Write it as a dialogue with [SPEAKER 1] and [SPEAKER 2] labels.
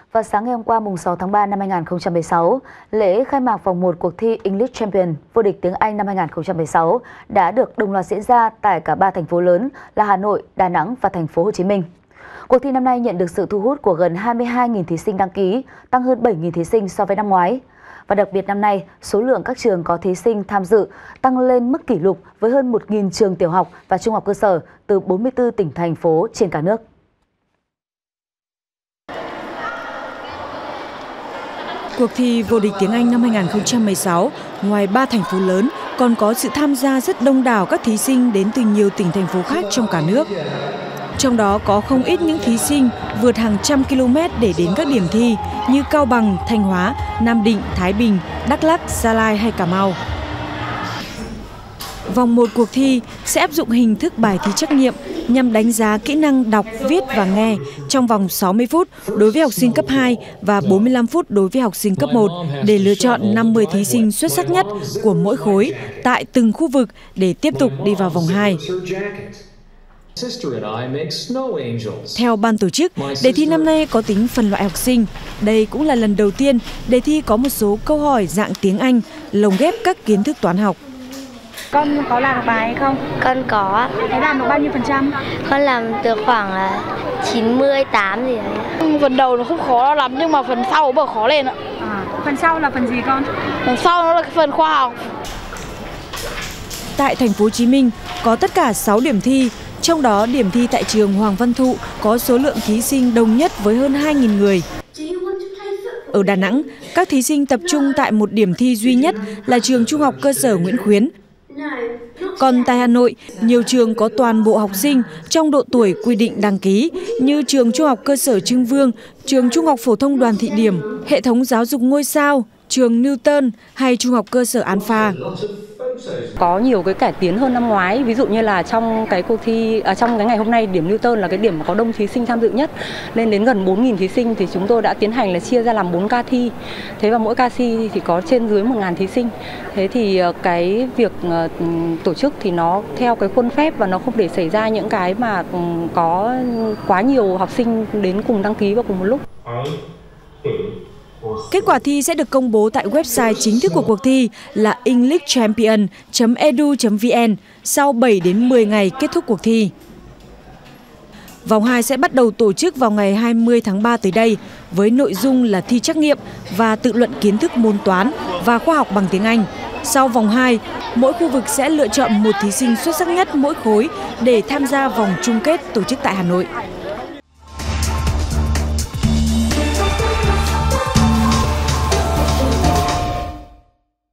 [SPEAKER 1] Vào sáng ngày hôm qua, mùng 6 tháng 3 năm 2016, lễ khai mạc vòng 1 cuộc thi English Champion vô địch tiếng Anh năm 2016 đã được đồng loạt diễn ra tại cả 3 thành phố lớn là Hà Nội, Đà Nẵng và thành phố Hồ Chí Minh. Cuộc thi năm nay nhận được sự thu hút của gần 22.000 thí sinh đăng ký, tăng hơn 7.000 thí sinh so với năm ngoái. Và đặc biệt năm nay, số lượng các trường có thí sinh tham dự tăng lên mức kỷ lục với hơn 1.000 trường tiểu học và trung học cơ sở từ 44 tỉnh thành phố trên cả nước.
[SPEAKER 2] Cuộc thi vô địch tiếng Anh năm 2016, ngoài 3 thành phố lớn, còn có sự tham gia rất đông đảo các thí sinh đến từ nhiều tỉnh thành phố khác trong cả nước. Trong đó có không ít những thí sinh vượt hàng trăm km để đến các điểm thi như Cao Bằng, Thanh Hóa, Nam Định, Thái Bình, Đắk Lắk, Gia Lai hay Cà Mau. Vòng 1 cuộc thi sẽ áp dụng hình thức bài thi trắc nghiệm nhằm đánh giá kỹ năng đọc, viết và nghe trong vòng 60 phút đối với học sinh cấp 2 và 45 phút đối với học sinh cấp 1 để lựa chọn 50 thí sinh xuất sắc nhất của mỗi khối tại từng khu vực để tiếp tục đi vào vòng 2. Theo ban tổ chức, đề thi năm nay có tính phân loại học sinh. Đây cũng là lần đầu tiên đề thi có một số câu hỏi dạng tiếng Anh lồng ghép các kiến thức toán học.
[SPEAKER 3] Con có làm được bài hay không?
[SPEAKER 4] Con có.
[SPEAKER 3] Thế làm được bao nhiêu phần trăm?
[SPEAKER 4] Con làm được khoảng 98 gì đấy.
[SPEAKER 5] Phần đầu nó không khó lắm nhưng mà phần sau nó khó lên ạ.
[SPEAKER 3] Phần sau là phần gì con?
[SPEAKER 5] Phần sau nó là cái phần khoa học.
[SPEAKER 2] Tại thành phố Hồ Chí Minh có tất cả 6 điểm thi, trong đó điểm thi tại trường Hoàng Văn Thụ có số lượng thí sinh đông nhất với hơn 2.000 người. Ở Đà Nẵng, các thí sinh tập trung tại một điểm thi duy nhất là trường Trung học cơ sở Nguyễn Khuyến. Còn tại Hà Nội, nhiều trường có toàn bộ học sinh trong độ tuổi quy định đăng ký như trường Trung học cơ sở Trưng Vương, trường Trung học phổ thông Đoàn Thị Điểm, hệ thống giáo dục Ngôi Sao, trường Newton hay Trung học cơ sở An Pha.
[SPEAKER 6] Có nhiều cái cải tiến hơn năm ngoái, ví dụ như là trong cái cuộc thi trong cái ngày hôm nay điểm Newton là cái điểm mà có đông thí sinh tham dự nhất, lên đến gần 4.000 thí sinh thì chúng tôi đã tiến hành là chia ra làm 4 ca thi. Thế và mỗi ca thi thì có trên dưới 1.000 thí sinh. Thế thì cái việc tổ chức thì nó theo cái khuôn phép và nó không để xảy ra những cái mà có quá nhiều học sinh đến cùng đăng ký vào cùng một lúc.
[SPEAKER 2] Kết quả thi sẽ được công bố tại website chính thức của cuộc thi là englishchampion.edu.vn sau 7 đến 10 ngày kết thúc cuộc thi. Vòng 2 sẽ bắt đầu tổ chức vào ngày 20 tháng 3 tới đây với nội dung là thi trắc nghiệm và tự luận kiến thức môn toán và khoa học bằng tiếng Anh. Sau vòng 2, mỗi khu vực sẽ lựa chọn một thí sinh xuất sắc nhất mỗi khối để tham gia vòng chung kết tổ chức tại Hà Nội.